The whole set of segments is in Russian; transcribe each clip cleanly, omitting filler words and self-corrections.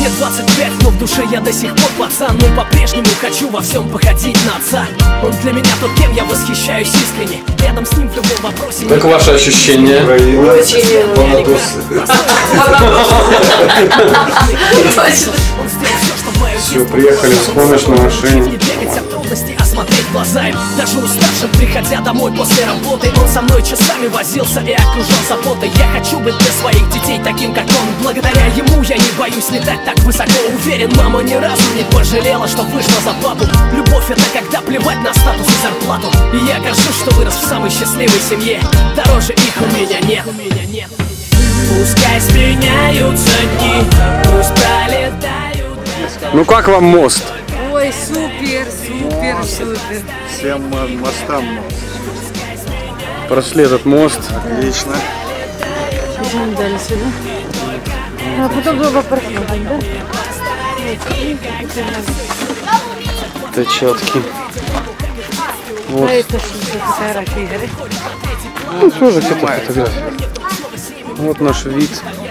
Мне 25, но в душе я до сих пор пацан. Но по-прежнему хочу во всем походить на отца. Он для меня тот, кем я восхищаюсь искренне. Рядом с ним в любом вопросе. Как ваши ощущения? Все, приехали с помощью на машине. Осмотреть глаза им, даже уставшим, приходя домой после работы. Он со мной часами возился и окружал заботой. Я хочу быть для своих детей таким, как он. Благодаря ему я не боюсь летать так высоко. Уверен, мама ни разу не пожалела, что вышла за папу. Любовь — это когда плевать на статус и зарплату. И я горжусь, что вырос в самой счастливой семье. Дороже их у меня нет. Пускай сменяются дни, пусть пролетают. Ну как вам мост? Ой, супер, супер, супер. Всем мостам. Прошли этот мост. Отлично. Идем дальше, да? А потом долго проходим, да? Тачатки. Вот. А это что за фотографии, Игорь? Ну, тоже кто-то фотография. Вот наш вид.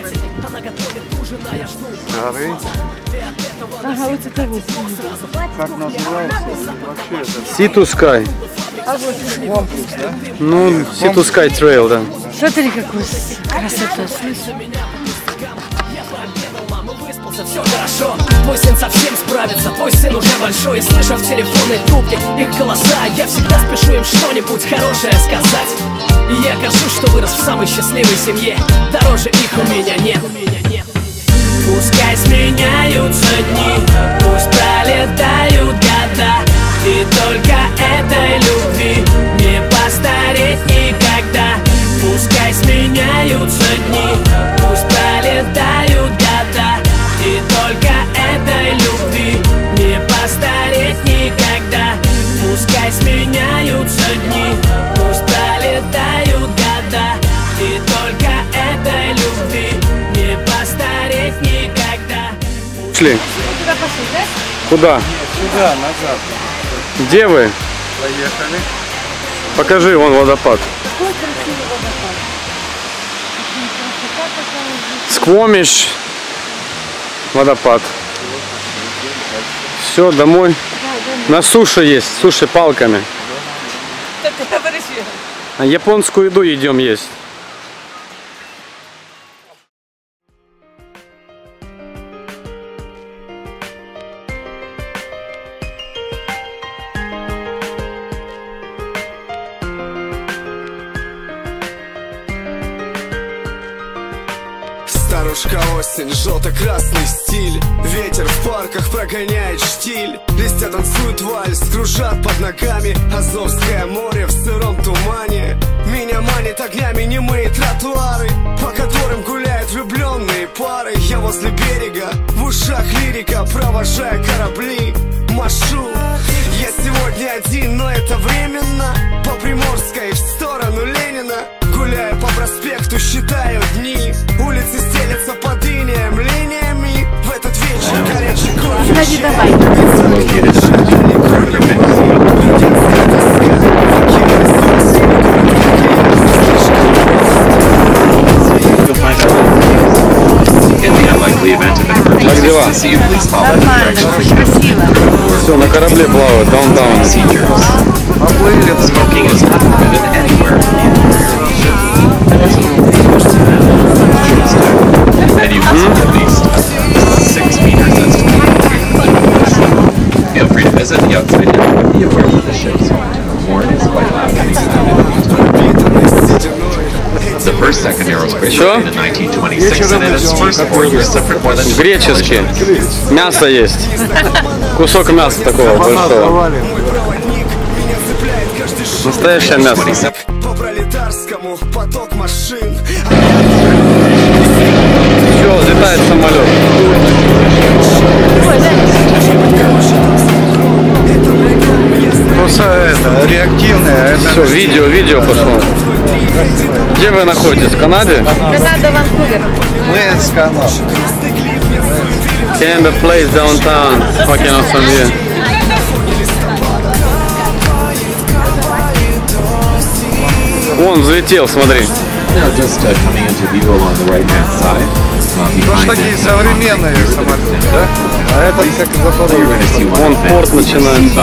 Горы. Ага, вот это вот. Как называется? Вообще это Sea to Sky. комплекс, да? Ну, Sea to Sky Trail, да. Смотри, какой красота. Все хорошо, твой сын совсем справится, твой сын уже большой. И слыша в телефонной трубке их голоса, я всегда спешу им что-нибудь хорошее сказать. И я горжусь, что вырос в самой счастливой семье. Дороже их у меня нет. Пускай сменяются дни, пусть пролетают года, и только этой любви не постареть никогда. Пускай сменяются дни, пусть пролетают года, и только этой любви не постареть никогда. Пускай сменяются дни, пусть пролетают года, и только этой любви не постареть никогда. Шли. Куда пошли, да? Куда? Сюда, назад. Где вы? Поехали. Покажи, вон водопад. Какой красивый водопад. Красота такая. Сквомиш. Водопад. Все, домой. На суше есть, суши палками. А японскую еду идем есть. Старушка осень, желто-красный стиль. Ветер в парках прогоняет штиль. Листья танцуют вальс, кружат под ногами. Азовское море в сыром тумане. Меня манит огнями немые тротуары, по которым гуляют влюбленные пары. Я возле берега, в ушах лирика, провожая корабли. Машу, я сегодня один, но это временно. По Приморской в сторону Ленина. Гуляю по проспекту, считаю дни. Улицы стелятся под инеем линиями. В этот вечер горячий кофе. Подожди, давай. Как дела? Нормально, красиво. Все, на корабле плавают, даунтаун. Поплыли. Feel free to visit the outside and be aware of the ship's warning is quite loud. The first second aerospace in 1926, and it has first 4 years suffered more than Греческий. Мясо есть. Кусок мяса такого большого. Настоящее мясо. По пролетарскому поток машин. Все, взлетает самолет. Просто это реактивное. Все, видео пошло. Где вы находитесь? В Канаде? Канада, Ванкувер. Мы с Канады. Canada place downtown. Fucking awesome view. Вон, взлетел, смотри. just coming into view along the right-hand side. Тоже такие современные самолеты, да? А этот как Запорожье. Вон порт начинается.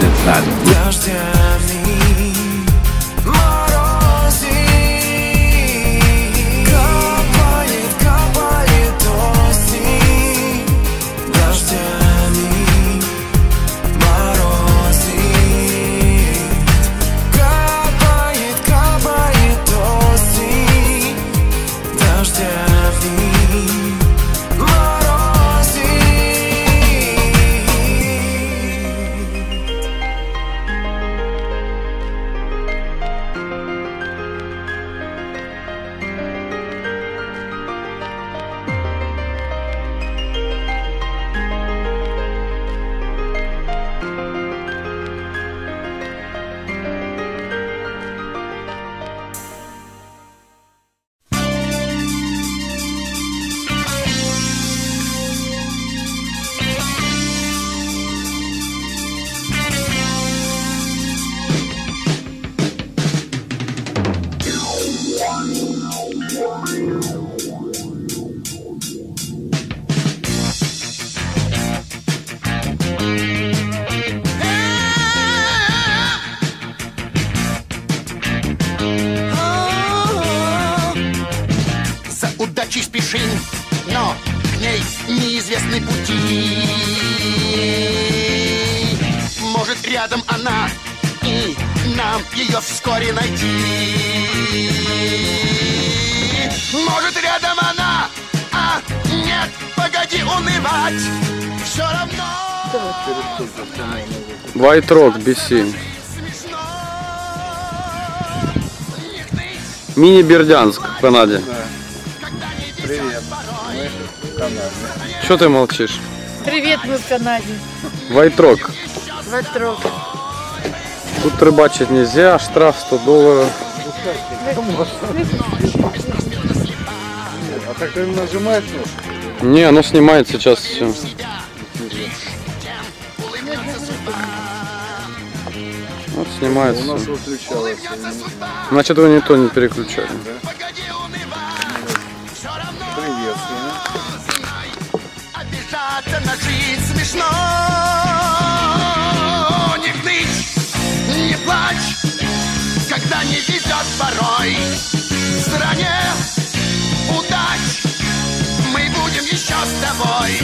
Удачи спешим, но к ней неизвестны пути. Может, рядом она, и нам ее вскоре найти. Может, рядом она, а нет, погоди унывать. Все равно. White Rock, BC. Мини Бердянск в Канаде. Привет, мы в Канаде. Что ты молчишь? Привет, мы в Канаде. White Rock. White Rock. Тут рыбачить нельзя, штраф $100. А так ты нажимаешь нож? Не, оно снимает сейчас все. Вот снимает У нас все. выключалось. Значит, вы не то не переключали. Привет. Обижаться на жизнь смешно. Не гныть, не плачь, когда не везет порой. В стране удач мы будем еще с тобой.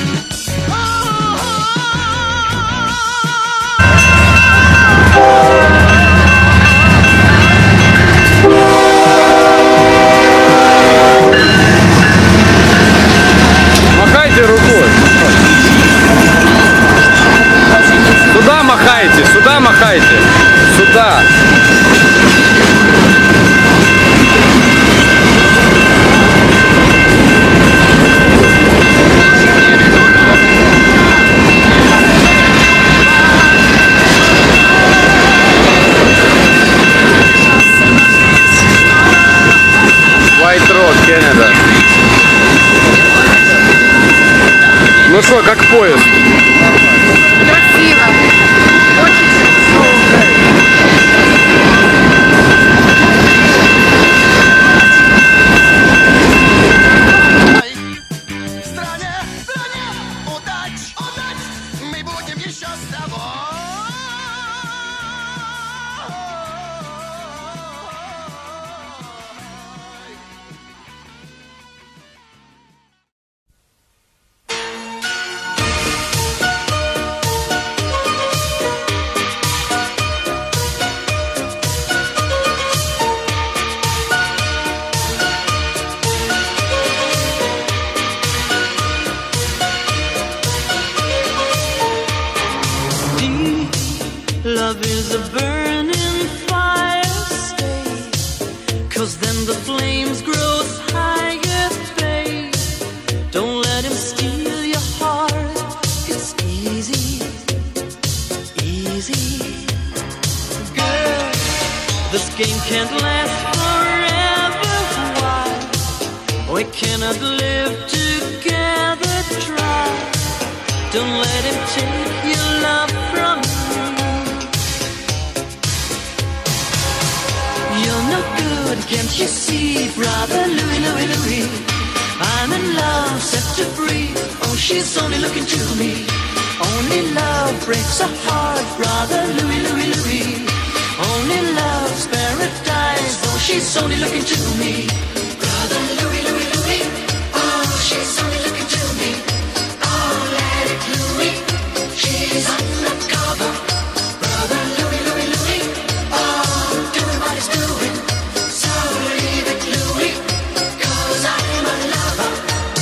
Махайте рукой. Сюда махайте, сюда махайте. Сюда. White Rock, Canada. Ну что, как поезд? Красиво. Очень красиво. В стране удач мы будем еще с тобой. Love is a burning fire, stay, 'cause then the flames grow higher, babe. Don't let him steal your heart, it's easy, easy. Girl, this game can't last forever, why? We cannot live together, try. Don't let him take your love from me. You're no good, can't you see, brother Louie, Louie, Louie? I'm in love. her free. Oh, she's only looking to me. Only love breaks a heart, brother Louis, Louis, Louis. Only love's paradise. Oh, she's only looking to me. Brother Louis, Louis, Louis. Oh, she's only looking to me. Oh, let it Louis. She's undercover. Brother Louis, Louis, Louis. Oh, doing what he's doing. So leave it, Louis, 'cause I'm a lover.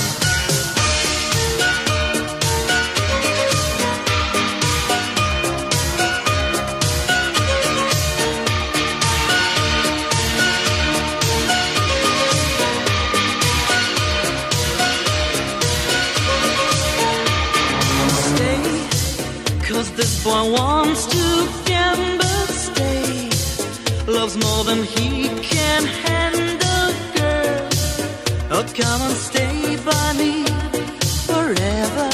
Stay, 'cause this boy wants to gamble. Stay, loves more than he can handle, girl. Oh, come and stay by me forever,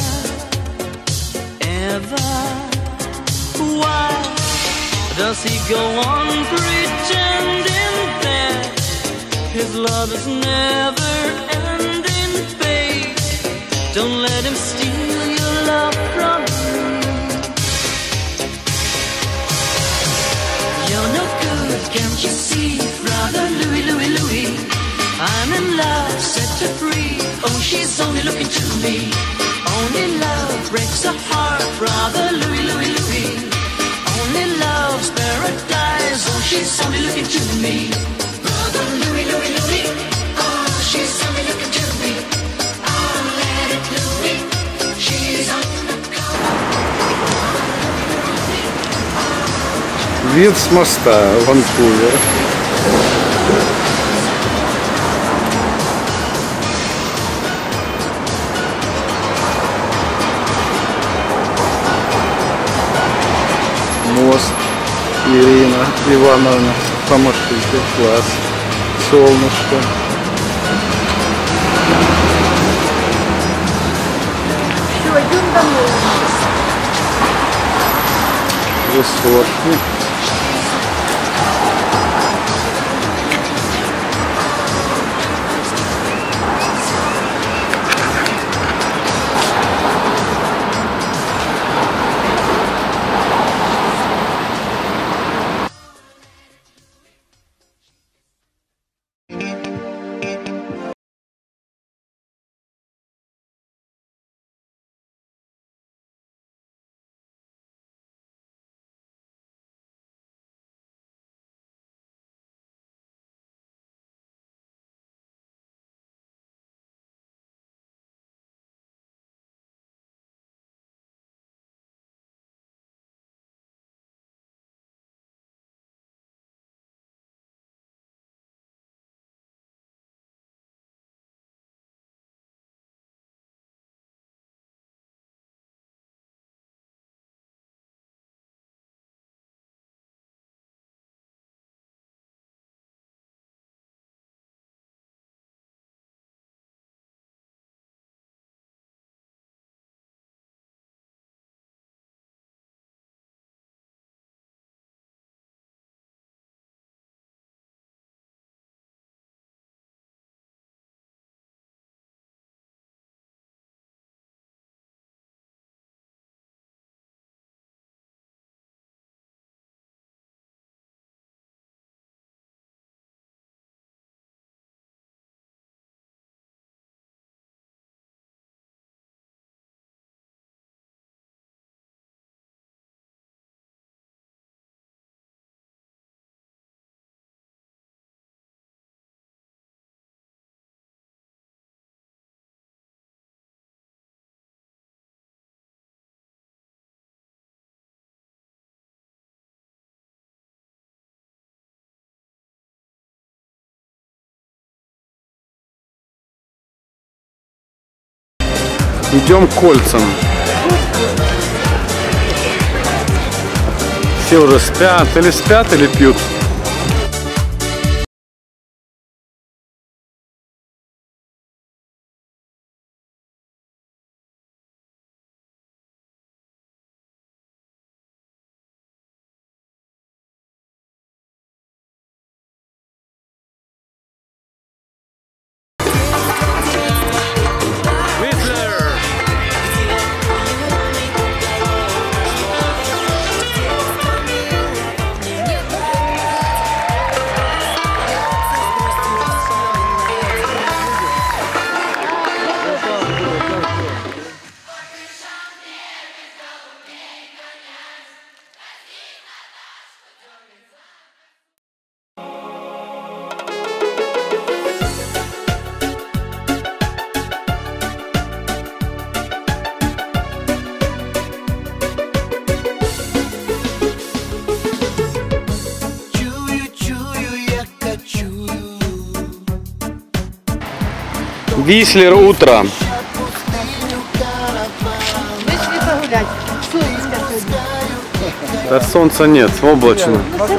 ever. Why does he go on pretending that his love is never ending, babe? Don't let him steal your love from you. You're no good, can't you see, brother Louis, Louis, Louis? I'm in love, set her free. Oh, she's only looking to me. Only love breaks a heart, brother Louis, Louis, Louis. Only love's paradise. Oh, she's only looking to me. Brother Louis, Louis, Louis. Oh, she's only looking to me. Oh, let it Louis. She's undercover. Вид с моста, Ванкувер. Мост. Ирина Ивановна, помашите, класс. Солнышко. Все, идем домой. Высотки. Идем к кольцам. Все уже спят, или пьют. Whistler. Вислер, утро. Вышли погулять. Солнышко сегодня. Да солнца нет, облачно.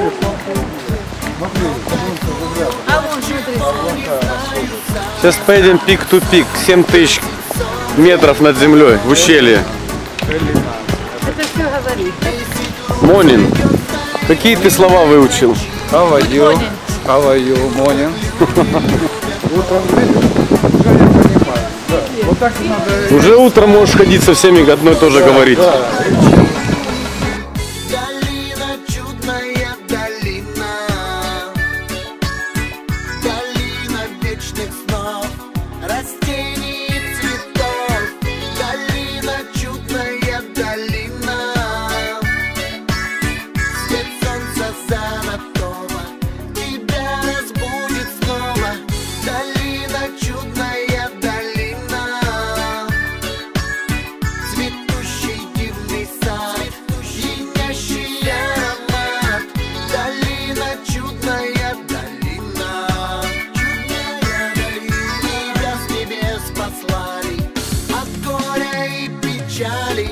А вон, смотри. Сейчас поедем пик-ту-пик. 7000 метров над землей в ущелье. Это все говорит. Монин. Какие ты слова выучил? How are you? How are you, morning? Утром видишь? Уже я понимаю. Да. Вот так и надо. Уже утром можешь ходить со всеми одно и то же говорить. Долина, чудная долина. Долина вечных снов, растений и цветов. Долина, чудная долина. Свет солнца золотого тебя разбудит снова. Долина, чудная долина. Цветущий дивный сад, щенящий аромат. Долина, чудная долина. Чудная долина. Тебя с небес послали от горя и печали.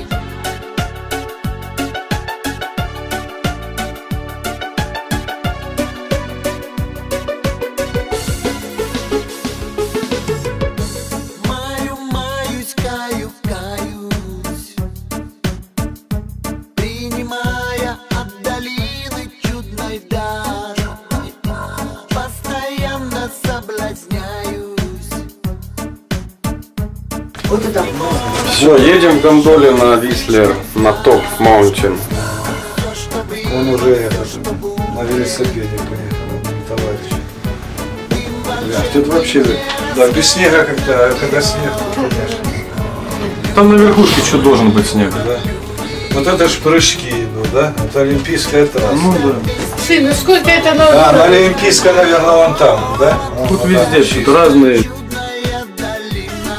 Маюсь, каюсь, принимая от долины чудной дар. Постоянно соблазняюсь. Все, едем в гондоле на Вислер, на топ Маунтин. Он уже на велосипеде поехал, товарищ. Тут вообще, да, без снега когда, когда снег, конечно. Там на верхушке что должен быть снег? Да. Вот это ж прыжки идут, да? Это олимпийская трасса. Ну да. Сын, ну сколько это А, надо? на олимпийской, наверное, вон там, да? Вон Тут вот везде там. что-то разные. Чудная долина.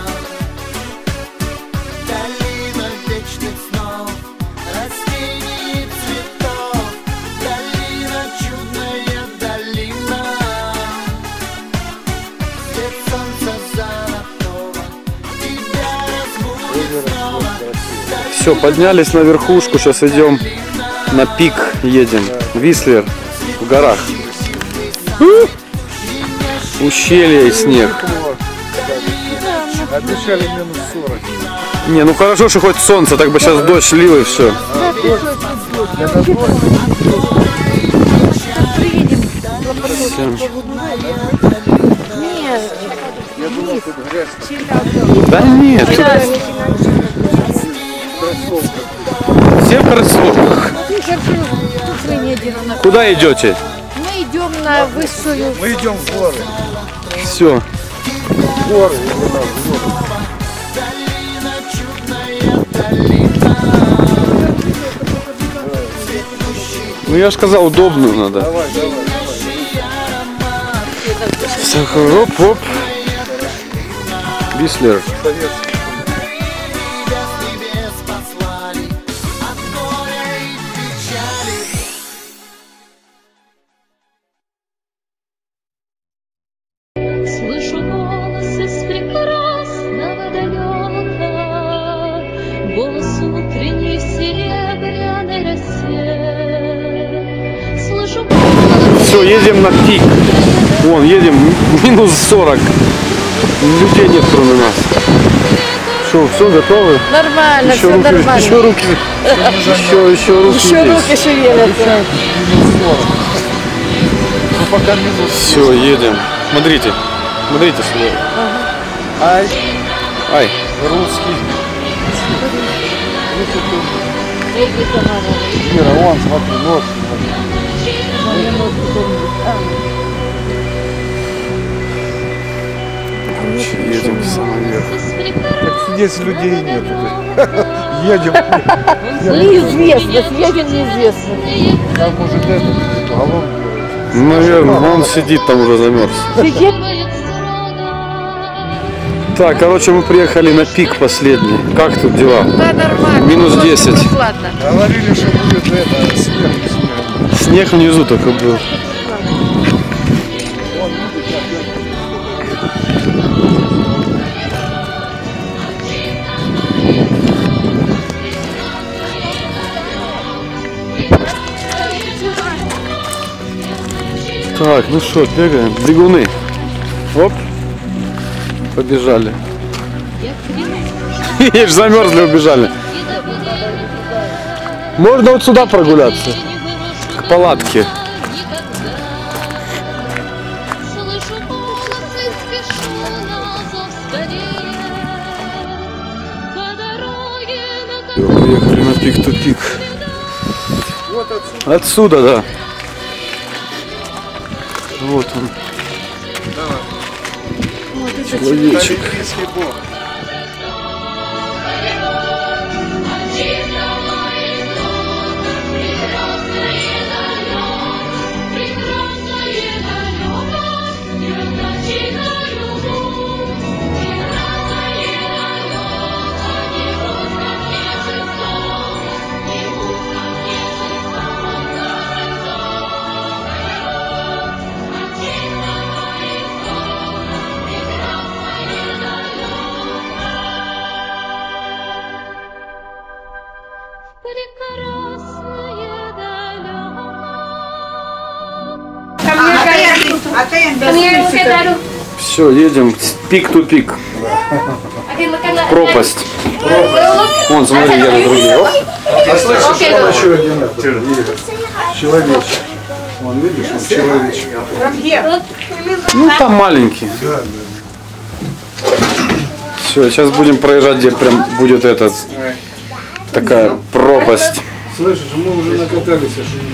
Долина вечных снов, растений и цветов. Долина, чудная долина. Свет солнца золотого тебя разбудит снова. Все, поднялись на верхушку, сейчас идем на пик, едем. Вислер в горах. Ущелье и снег. Обещали минус 40. Не, ну хорошо, что хоть солнце, так бы сейчас дождь лил и все. Приедем. Нет. Да нет, тут все в кроссовках. Тут мы не едем на... Куда идете? Мы идем на высшую... Мы идем в горы. Все. Горы. Ну я же сказал, удобную надо. Хоп-хоп. Вислер. Слышу голос из прекрасного далека, голос утренней в серебряной росе. Слышу голос... Все, едем на пик. Вон, едем минус 40. Людей нет кроме нас. Что, все, готовы? Нормально, все нормально. Еще руки. Еще руки. Еще руки шевелятся. Все, едем. Смотрите. Смотрите сюда. Ай, Ай. русский. Ира, вон, смотри, нос. Едем в самый верх. Так здесь людей нету. Едем. Неизвестно, съедем неизвестно. Там может это, голову. Наверное, он сидит там уже замерз. Так, короче, мы приехали на пик последний. Как тут дела? Да, нормально. Минус 10. Ладно. Говорили, что будет это, снег. Снег внизу только был. Так, ну что, бегаем. Бегуны. Оп. Побежали. Видишь, замерзли, убежали. Можно вот сюда прогуляться. К палатке. Приехали на пик-ту-пик. Отсюда, да. Вот он. Человечек. Все, едем пик-ту-пик. Пропасть. Вон, смотри, едут другие. Оп. А слышишь, он еще один едет. Человечек. Вон, видишь, он человечек. Ну, там маленький. Да. Все, сейчас будем проезжать, где прям будет этот такая пропасть. Слышишь, мы уже накатались.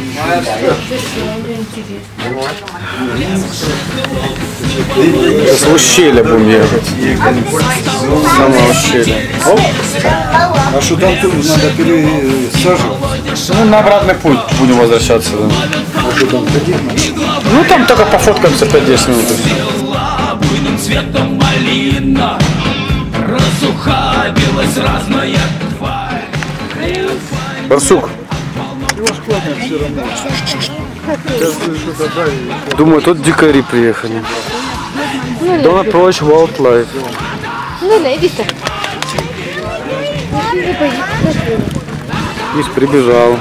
С ущелья будем ехать. Самое ущелье. Оп. А что там надо пересаживать? Ну, на обратный путь будем возвращаться. Да. А что там ходить надо? Ну, там только пофоткаемся 5-10 минут. Буйным цветом малина разухабилась разная тварь. Барсук. Его складно все равно. Я слышу, тогда и... Думаю, тут дикари приехали. Don't approach wildlife. Миш прибежал.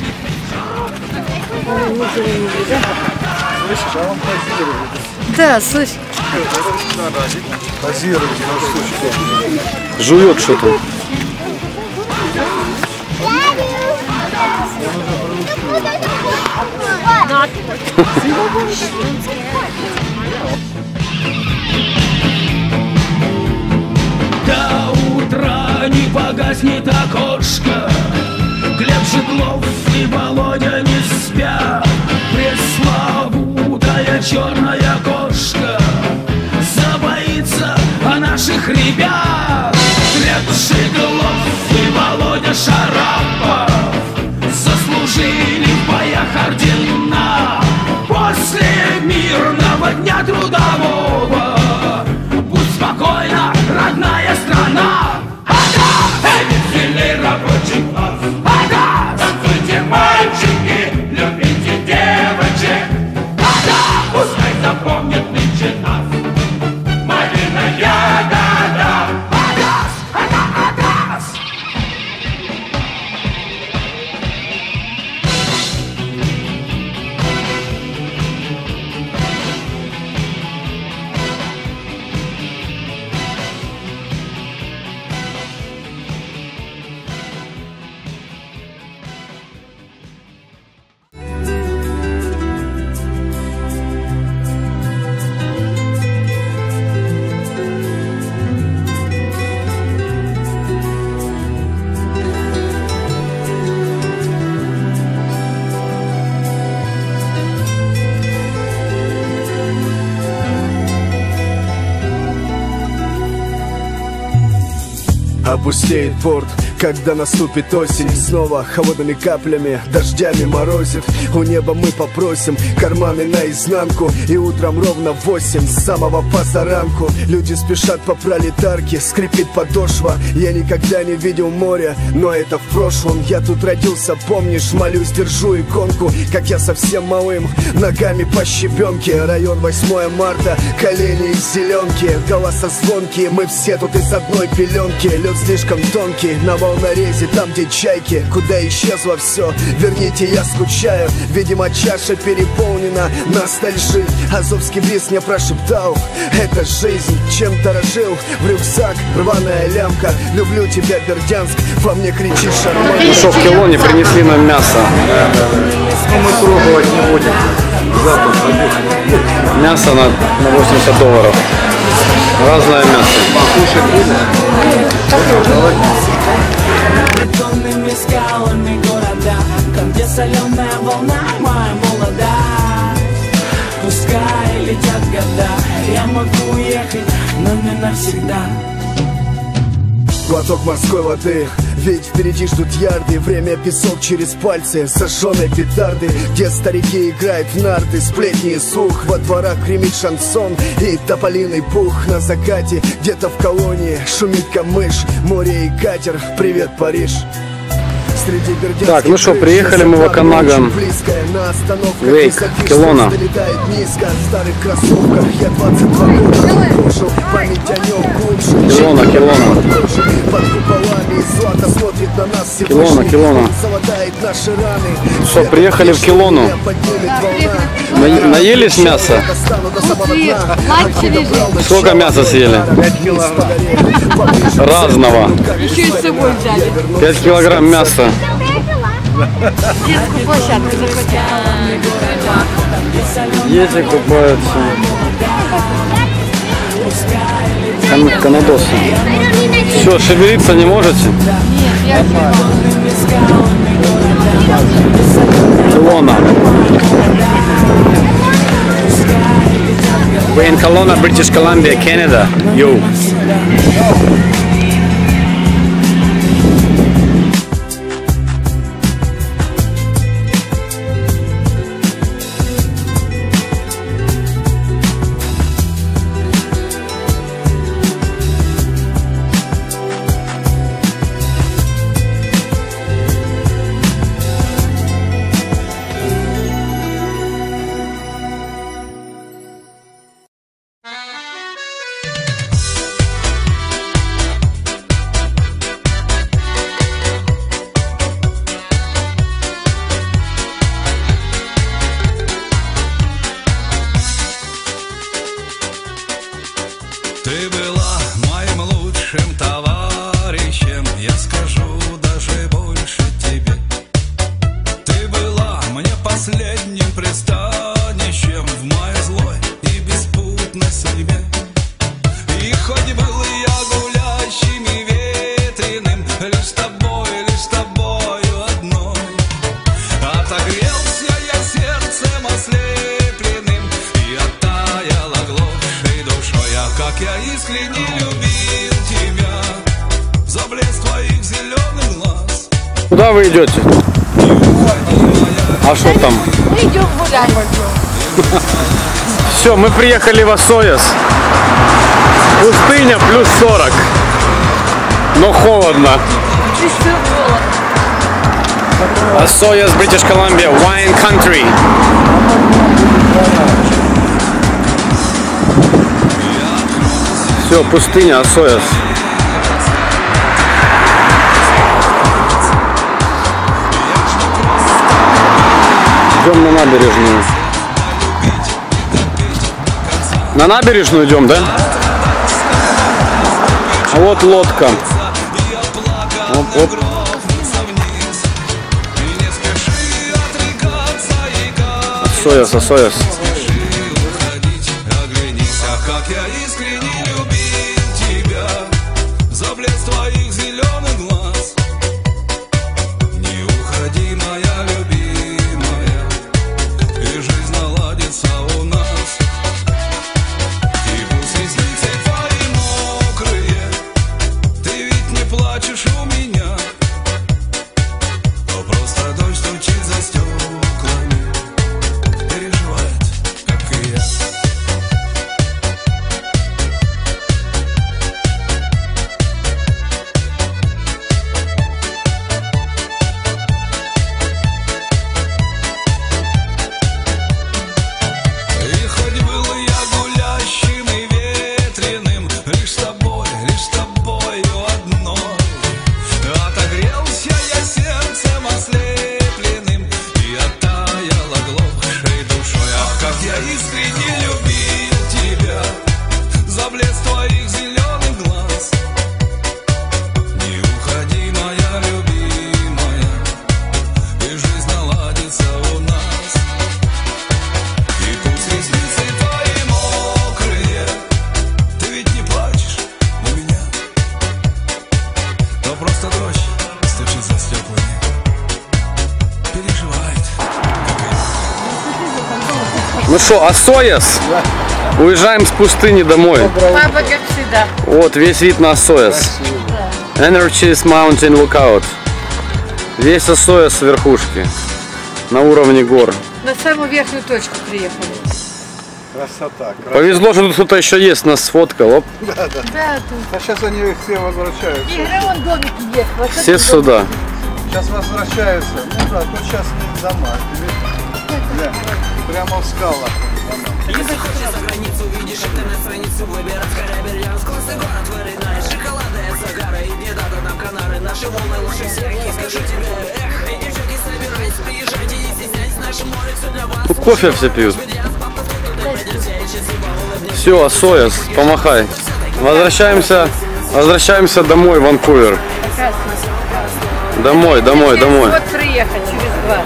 Слышишь, а он позирует. Да, слышь. Позирует, на случай. Жует что-то. До утра не погаснет окошко. Глеб Жиглов и Володя не спят. Пресловутая черная кошка забоится о наших ребят. Глеб Жиглов и Володя Шарапов заслужили в боях ордена. После мирного дня трудового будь спокойна, родная страна. Ага, веселей рабочий класс. Ага, танцуйте, мальчики, любите девочек. Ага, пускай запомнят нынче нас. Малина ягода. Агас, ага, агас. Опустеет порт, когда наступит осень. Снова холодными каплями, дождями морозит. У неба мы попросим карманы наизнанку. И утром ровно в 8, с самого позаранку люди спешат по пролетарке, скрипит подошва. Я никогда не видел моря, но это в прошлом. Я тут родился, помнишь, молюсь, держу иконку. Как я совсем малым, ногами по щебенке. Район 8 марта, колени из зеленки, голоса звонкие. Мы все тут из одной пеленки. лед слишком тонкий, на волнорезе, там где чайки. Куда исчезло все, верните, я скучаю. Видимо, чаша переполнена ностальжи. Азовский бриз мне прошептал: это жизнь, чем дорожил. В рюкзак, рваная лямка. Люблю тебя, Бердянск, во мне кричит шарман. Ну что, в Келоне принесли нам мясо. Но мы пробовать не будем. Запах. Мясо на $80. Разное мясо. Покушать будем? Бетонными скалами города, там где соленая волна моя молода. Пускай летят года, я могу уехать, но не навсегда. Глоток морской воды, ведь впереди ждут ярды. Время песок через пальцы, сожженные петарды. Где старики играют в нарды, сплетни и слух. Во дворах гремит шансон и тополиный пух. На закате, где-то в колонии, шумит камыш. Море и катер, привет, Париж. Так, ну что, приехали мы в Оканаган Лейк, Келона. Келона. Келона. Что, приехали в Келону? Наелись мяса? Сколько мяса съели? 5 килограмм. Разного. Еще и с собой взяли. 5 килограмм мяса. Детскую площадку захватили. Дети купаются. Канадосы. Все, шевелиться не можете? Нет, я Kelowna. We're in Kelowna, British Columbia, Canada. Yo. Ты была моим лучшим товарищем, я скажу даже больше тебе. Ты была мне последним пристанищем в моей злой и беспутной судьбе. И хоть был я гулящим и ветреным, лишь с тобою одной, отогрелся я сердцем ослепленным и оттаяла глубшей душой. А как я искренне любил тебя за блеск твоих зеленых глаз. Куда вы идете? А что там? Мы идем гулять. Все, мы приехали в Осояс. Пустыня плюс 40. Но холодно. Осояс, British Columbia, Wine Country. Все, пустыня, Осояс. Идем на набережную. На набережную идем, да? А вот лодка. Оп, оп. Осояс, Осояс. Как я искренне любил тебя за блеск твоих зеленых глаз. Не уходи, моя любимая, и жизнь наладится у нас. И пусть ресницы твои мокрые, ты ведь не плачешь у меня, то просто дождь стучит за стеклами, переживает. Ну что, Асояс? Уезжаем с пустыни домой. Папа, как всегда. Вот, весь вид на Асояс. Energy's Mountain Lookout. Весь Асояс с верхушки. На уровне гор. На самую верхнюю точку приехали. Красота. Повезло, что тут кто-то еще есть, нас сфоткал. Оп. Да. А сейчас они все возвращаются. Игорь, вон домик есть. Вот Все этот сюда. домик. Сейчас возвращаются. Ну да, тут сейчас нет дома. Да, прямо в скалах. Если хочешь за границу, видишь интернет-страницу, выбирать корабль, классный город, вылетаешь, шоколады, загара, и не дадут нам Канары, наши волны лучше всех, и скажу тебе, эх, и девчонки, собирайтесь, приезжайте, не стесняйтесь, наше море все для вас. Тут кофе все пьют. Все, Асояс, помахай. Возвращаемся домой, в Ванкувер. Домой. Вот приехать через 2.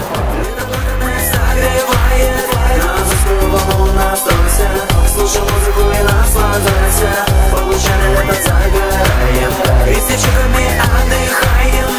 Слушай музыку и наслаждайся, получаем лето, загораем, и с девчонками отдыхаем.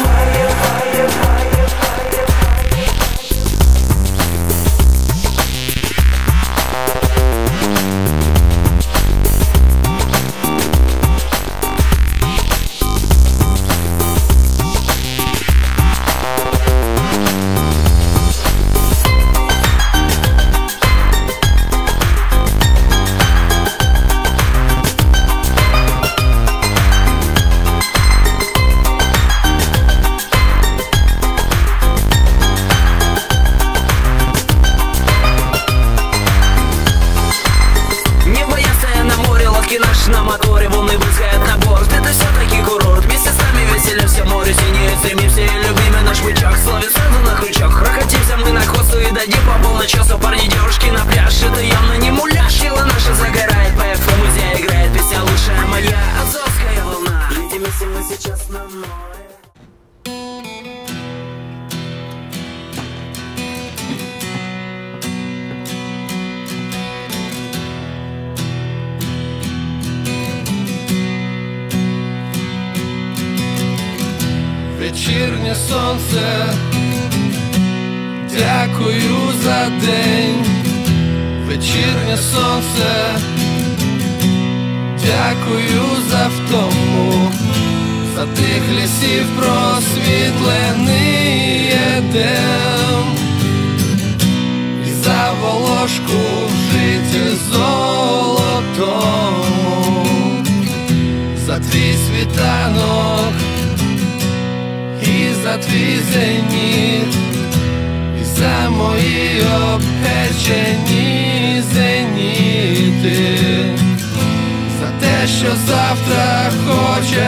Наш на моторе, волны брызгают на борт. Это все-таки курорт, вместе с нами веселимся, море синее, стремимся и любимый наш бычок словит сразу на крючок. Прокатимся мы на хвосту и дадим по полной часу. Парни, девушки на пляж, это явно не муляж. Тело наше загорает, по ФМ музея играет песня лучшая моя, Азовская волна. Летим вместе мы сейчас на море. Вечірнє сонце, дякую за день. Вечірнє сонце, дякую за втому, за тих лісів просвітлений дем, і за волошку в житті золотому, за твій світанок і за твій зеніт, і за мої обпечені зеніти, за те, що завтра хоче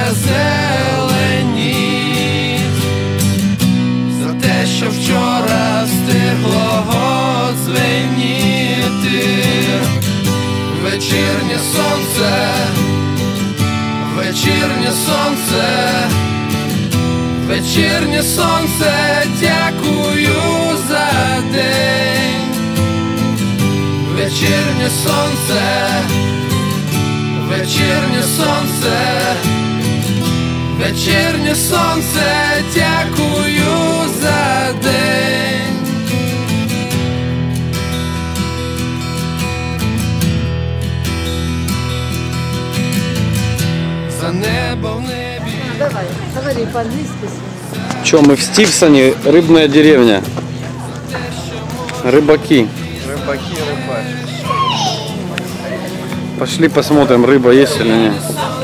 зеленіть, за те, що вчора встигло дзвеніти. Вечірнє сонце, вечірнє сонце, вечірнє сонце, дякую за день. Вечірнє сонце, вечірнє сонце, вечірнє сонце, дякую за день. За небо в небі. Давай, говори по-английски. Че, мы в Стивсоне, рыбная деревня. Рыбаки. Рыбаки рыбачат. Пошли посмотрим, рыба есть или нет.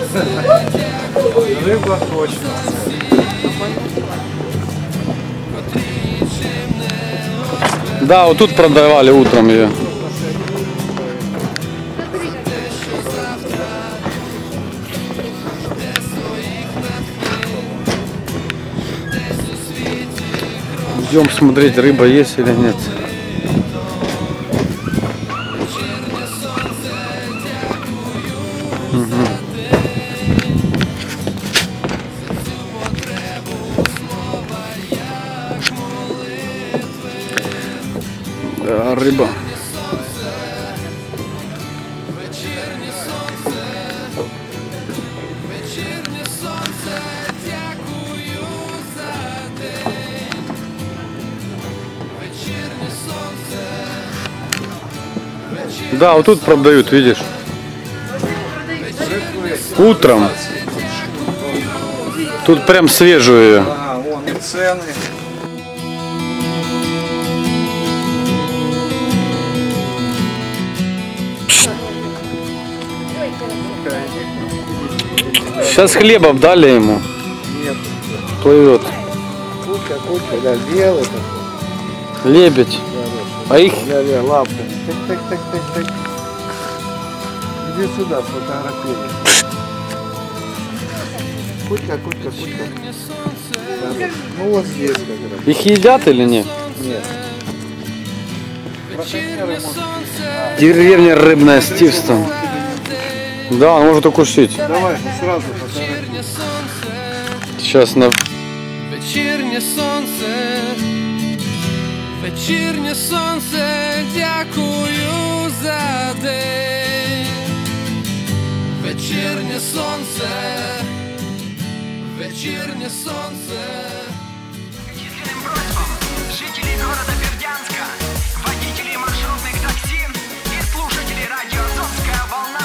Рыба точно. Да, вот тут продавали утром ее. Идем смотреть, рыба есть или нет. Да, рыба. Да, вот тут продают, видишь. Утром. Тут прям свежую. А, вон и цены. Сейчас хлебом дали ему. Нет. Плывет. Куча, да, белый такой. Лебедь. А их... Да, лапка. Так. Иди сюда, сфотографируй. Куча. Ну вот здесь как раз. Их едят или нет? Нет. Деревня Рыбная, Стивстон. Да, он может укусить. Давай, сразу фотографируй. Сейчас на... Вечірнє сонце, дякую за день. Вечірнє сонце. Единственным просьбам жителей города Бердянска, водителей маршрутных такси и слушателей радио «Азовская волна».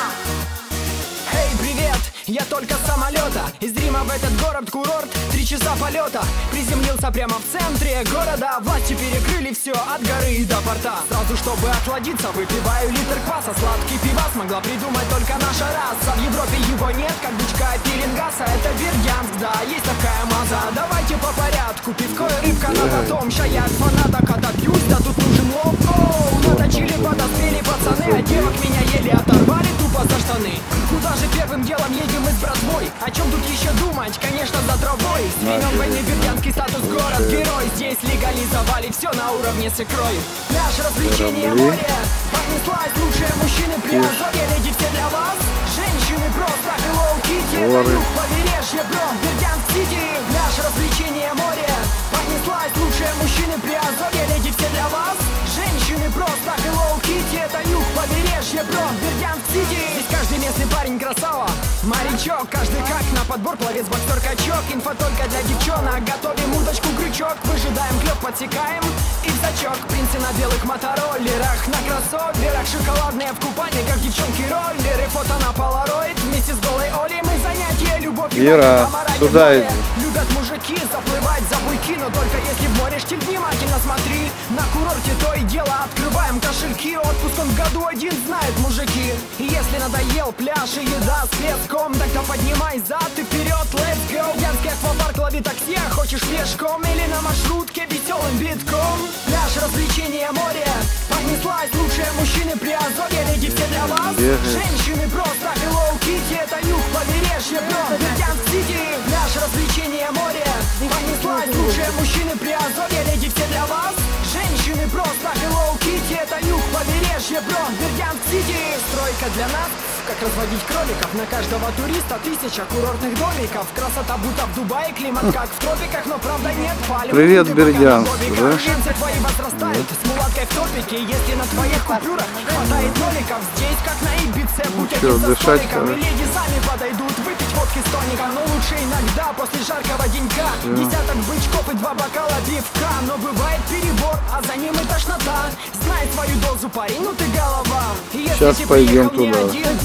Эй, привет! Я только с самолета из Рима в этот город-курорт. 3 часа полета, приземлился прямо в центре города. Власти перекрыли все от горы до порта. Сразу, чтобы охладиться, выпиваю литр кваса. Сладкий пивас могла придумать только наша раса. В Европе его нет, как бычка пеленгаса. Это Бердянск, да, есть такая маза. Давайте по порядку, пивко и рыбка на потом. Шаяк фаната, когда пьюсь, да тут нужен лоб. Оу, наточили, подоспели пацаны, а девок меня еле оторвали тупо за штаны. Куда же первым делом едем мы с братвой? О чем тут еще думать? Конечно, за травой. С времен войны Бердянский статус город-герой. Здесь легализовали все на уровне с икрой. Пляж, развлечение, море. Понеслась лучшие мужчины при Азове. Леди все для вас. Женщины просто Hello Kitty. Это юг, побережье, бро, Бердянск-Сити. Пляж, развлечение, море. Понеслась лучшие мужчины при Азове. Леди все для вас. Женщины просто Hello Kitty. Это юг, побережье, бро, Бердянск-Сити. Здесь каждый местный парень красава. Морячок, каждый как на подбор, пловец, боксер, качок. Инфа только для девчонок, готовим удочку, крючок. Выжидаем клёп, подсекаем и в зачок. Принцы на белых мотороллерах, на кроссоверах. Шоколадные в купальниках, девчонки-роллеры. Фото на полароид, вместе с голой Олей. Мы занятия, любовь и Ира, сюда иди. Любят мужики заплывать за буйки, но только если в море штиль, внимательно смотри. На курорте то и дело открываем кошельки. Отпуск он в году один знают мужики. И если надоел пляж и еда с песком, тогда поднимай зад и вперед, let's go. Янский аквапарк, лови такси, а хочешь пешком или на маршрутке веселым битком. Пляж, развлечение, море. Понеслась лучшие мужчины при Азове. Леди все для вас. Женщины просто Hello Kitty. Это юг, побережье, бро, Бердянск-Сити. Пляж, развлечение, море. Понеслась лучшие мужчины при Азове. Леди все для вас. Женщины просто Hello Kitty. Это юг, побережье, бро, Бердянск-Сити. Стройка для нас, как разводить кроликов. На каждого туриста 1000 курортных домиков. Красота будто в Дубае, климат как в тропиках, но правда нет пальм. Привет, Бердянск, да? Шансы твои возрастают с мулаткой в топике. Если на твоих купюрах хватает ноликов, здесь как на Ибице. Будь один за столиком, и леди сами подойдут выпить водки с тоником. Но лучше иногда после жаркого денька. Десяток бычков и 2 бокала пивка. Но бывает перебор, а за ним и тошнота. Знай свою дозу, парень, ну ты голова. Сейчас пойдем туда.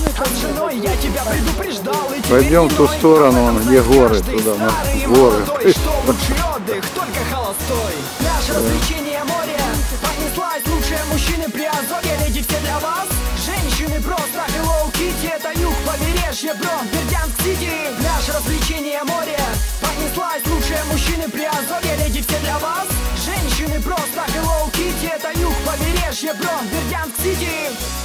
С женой я тебя предупреждал. Пойдем в ту сторону, где горы, туда, на горы. Что лучший отдых, только холостой. Пляж, развлечение, море. Понеслась лучшие мужчины при Азове. Леди все для вас. Женщины просто Hello Kitty. Это юг, побережье, бро, Бердянск-Сити. Пляж, развлечение, море. Понеслась лучшие мужчины при Азове. Леди все для вас. Женщины просто Hello Kitty. Это юг, побережье, бро, Бердянск-Сити.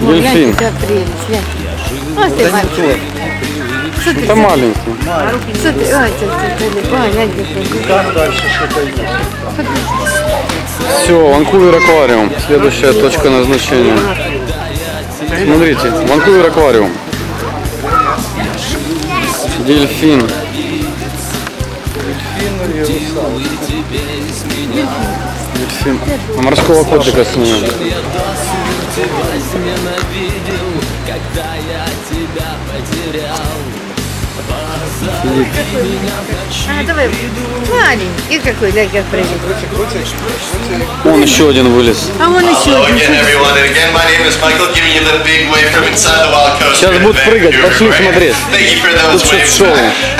Дельфин. Гляньте, какая прелесть, гляньте. Ой, ты маленький. Это маленький. Смотри, ой, гляньте, Там дальше что-то есть. Все, Ванкувер аквариум. Следующая точка назначения. Смотрите, Ванкувер аквариум. Дельфин. Дельфин. А морского котика снимем. давай, маленький какой, глянь, как прыгает. Вон еще один вылез. А вон еще один. Сейчас будут прыгать, пошли смотреть. Тут что-то шоу.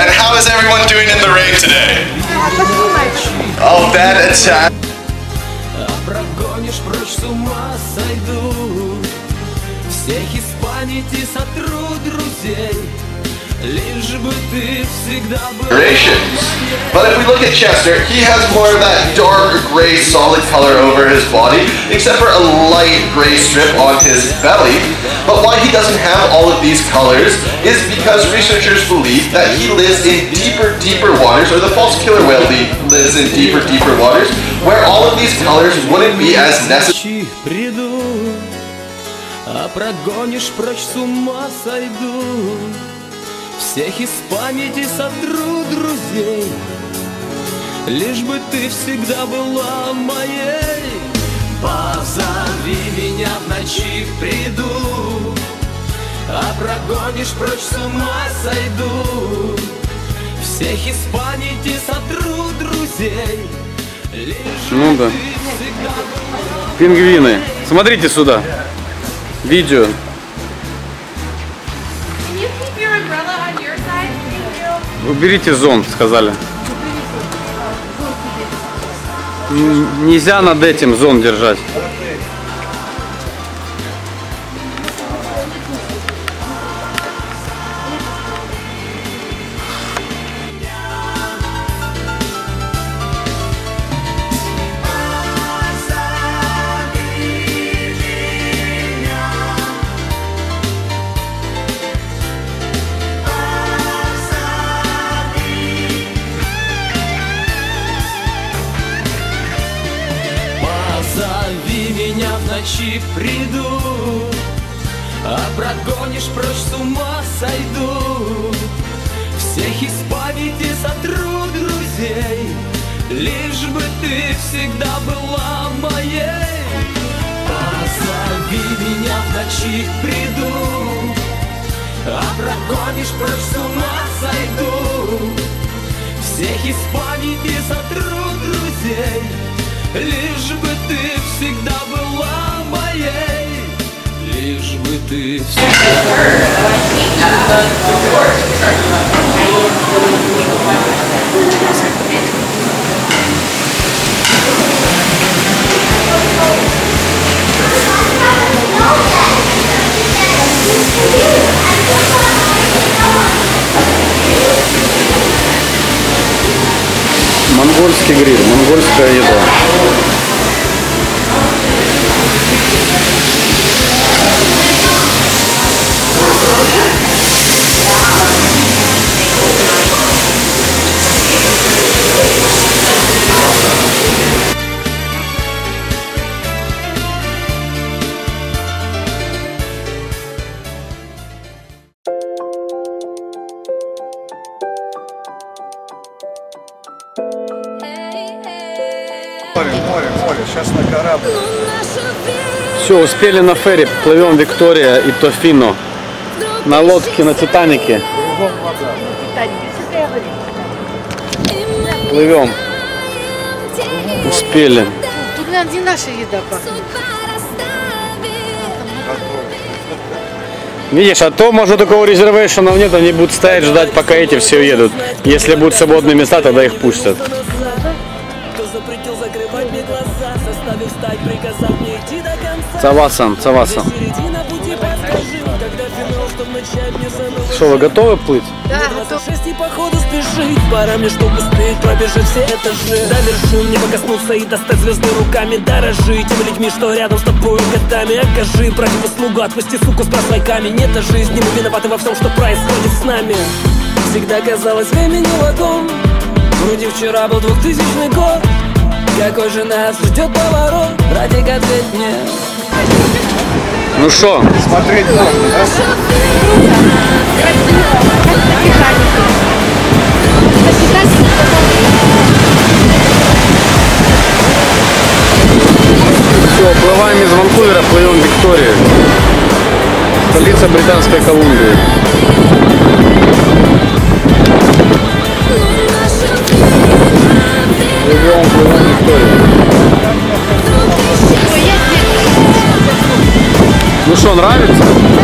Oh, that attack. Прогонишь прочь, с ума сойду. Всех из памяти сотру друзей. Лишь бы ты всегда был. But if we look at Chester, he has more of that dark gray solid color over his body, except for a light gray strip on his belly. But why he doesn't have all of these colors is because researchers believe that he lives in deeper waters, or the false killer whale lives in deeper waters, where all of these colors wouldn't be as necessary. А прогонишь прочь, с ума сойду. Всех из памяти сотру друзей. Лишь бы ты всегда была моей. Позови меня в ночи, приду. А прогонишь прочь, с ума сойду. Всех из памяти сотру друзей. Ну да. Пингвины. Смотрите сюда. Видео. Уберите зонт, сказали. Нельзя над этим зонт держать. Позови меня в ночи, приду. А прогонишь прочь, с ума сойду. Всех из памяти сотру друзей. Лишь бы ты всегда была моей. Позови меня в ночи, приду. А прогонишь прочь, с ума сойду. Всех из памяти сотру друзей. Лишь бы ты всегда была моей. Лишь бы ты Монгольский гриль, монгольская еда. Море, сейчас на корабль. Все, успели на ферри, плывем Виктория и Тофино. На лодке на Титанике. Плывем. Успели. Тут не наша еда пахнет. Видишь, а то можно такого резервейшенов нет, они будут стоять ждать, пока эти все уедут. Если будут свободные места, тогда их пустят. Цавасан, Цавасан. Что, вы готовы плыть? Да, 26 и походу спешить. Пора мне, чтобы успеть пробежать все этажи. До вершин небо коснуться и достать звезды руками. Дорожи теми людьми, что рядом с тобой годами. Окажи противослугу, отпусти суку с прослойками. Нет жизни, мы виноваты во всем, что происходит с нами. Всегда казалось времени вагон. Вроде вчера был 2000 год. Какой же нас ждет поворот? Ради ответь мне. Ну что? Смотреть можно, да? Все, плываем из Ванкувера, плывем в Викторию. Столица Британской Колумбии. Плывем в Викторию. Ну что, нравится?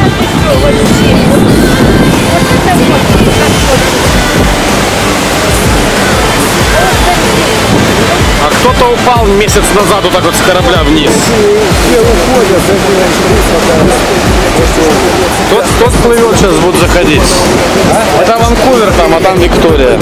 А кто-то упал месяц назад вот так вот с корабля вниз. Тот плывет, сейчас будут заходить. Это Ванкувер там, а там Виктория.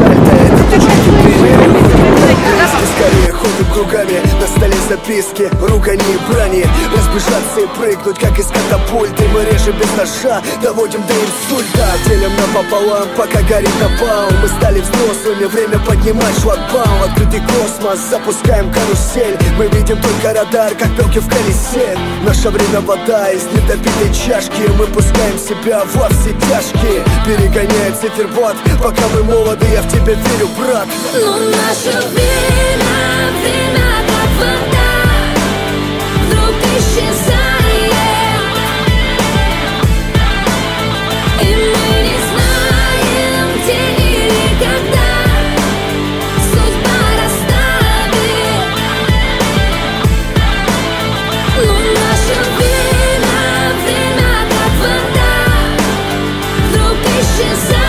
Скорее ходим кругами, на столе записки, ругани и брани. Разбежаться и прыгнуть, как из катапульты. Мы режем без ножа, доводим до инсульта. Делим напополам, пока горит напал. Мы стали взрослыми, время поднимать шлагбаум. Открытый космос, запускаем карусель. Мы видим только радар, как белки в колесе. Наше время вода из недопитой чашки. Мы пускаем себя во все тяжкие. Перегоняет циферблат, пока мы молоды, я в тебя верю, брат. Но наше время, время как вода, вдруг исчезает, и мы не знаем, где или когда судьба расставит. Но наше время, время как вода, вдруг исчезает.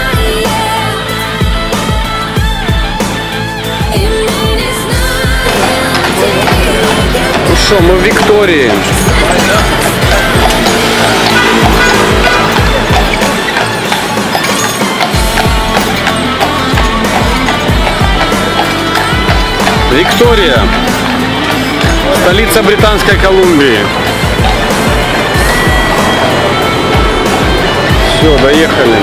Ну что, мы в Виктории. Виктория, столица Британской Колумбии. Все, доехали.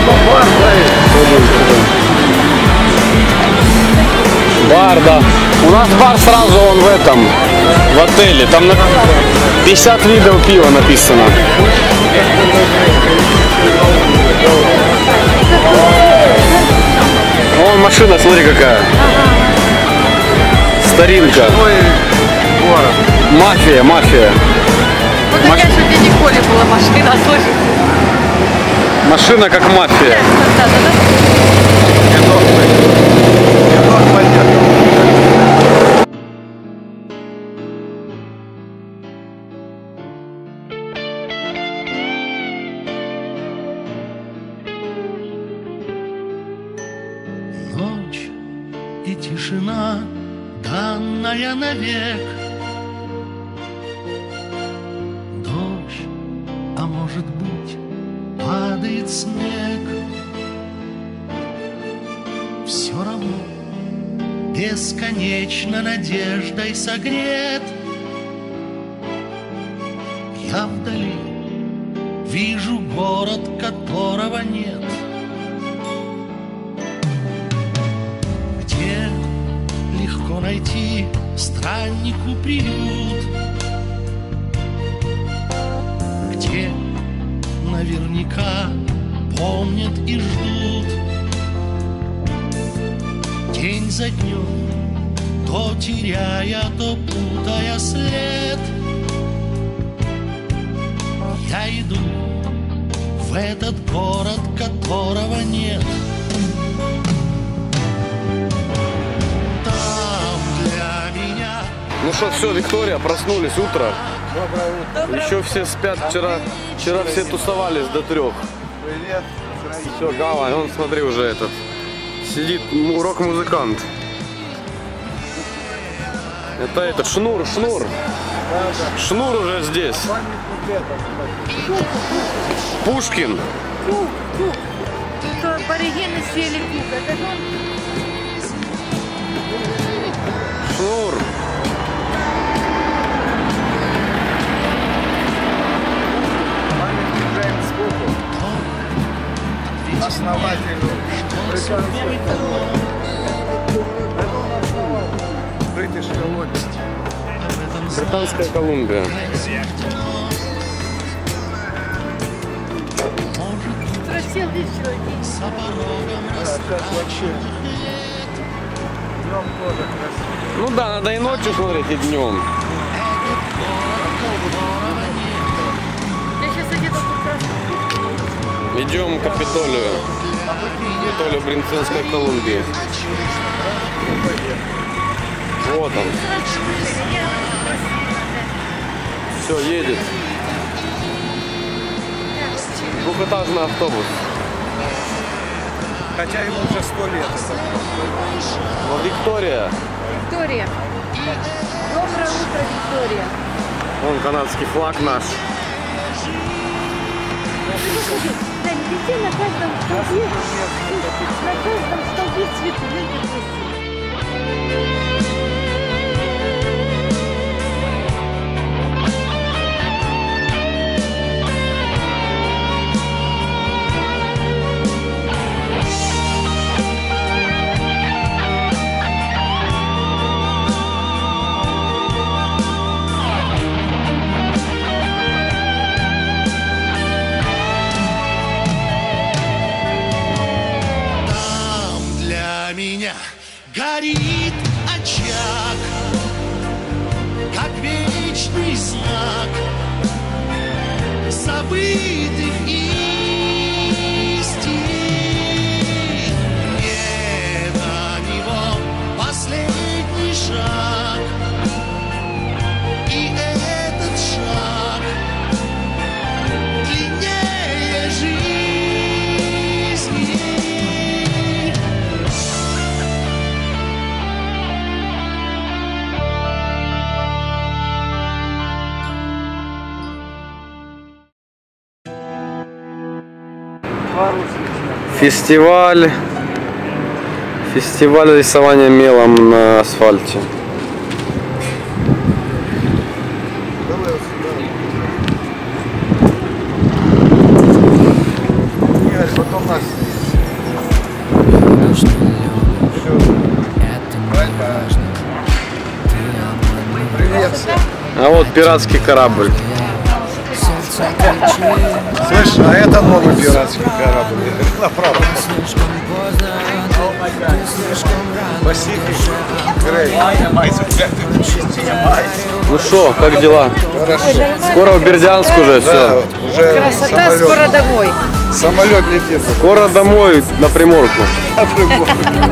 Бар, да. У нас бар сразу он в этом, в отеле. Там 50 видов пива написано. Вон машина, смотри какая. Старинка. Мафия, мафия. Вот у меня же в Николе была машина, слышишь? Машина как мафия. Ночь и тишина, данная навек. Дождь, а может быть, падает снег. Все равно бесконечно надеждой согрет. Я вдали вижу город, которого нет. Где легко найти страннику приют, где наверняка помнят и ждут. День за днем, то теряя, то путая след, я иду в этот город, которого нет. Там для меня. Ну что, все, Виктория, проснулись, утро. Еще все спят, вчера все тусовались до 3. Все, Гава, он, смотри, уже этот, сидит рок-музыкант. Это этот, Шнур уже здесь. Пушкин. Кук. Что аборигены съели кук. Это же он. Шнур. Основателю British Columbia. Британская Колумбия. Просил весь человек. Сейчас вообще днем тоже красиво. Ну да, надо и ночью смотреть, и днем. Я сейчас одену как раз. Идем к Капитолию. Капитолию Британской Колумбии. Вот он. Все, едет. Двухэтажный автобус. Хотя ему уже 100 лет. Но Виктория. Виктория. Доброе утро, Виктория. Вон канадский флаг наш. Да, везде на каждом столбе цветы. Меня горит очаг, как вечный знак забытых истин. Не на него последний шаг, и этот шаг длиннее жизни. Фестиваль рисования мелом на асфальте. Потом нас. Привет всем. А вот пиратский корабль. Слышь, а это новый пиратский корабль. Направо. Пасифик. Грей. Ну что, как дела? Хорошо. Скоро в Бердянск уже все. Да, уже Красота, самолет. скоро домой. Самолет летит. Скоро домой на Приморку. Скоро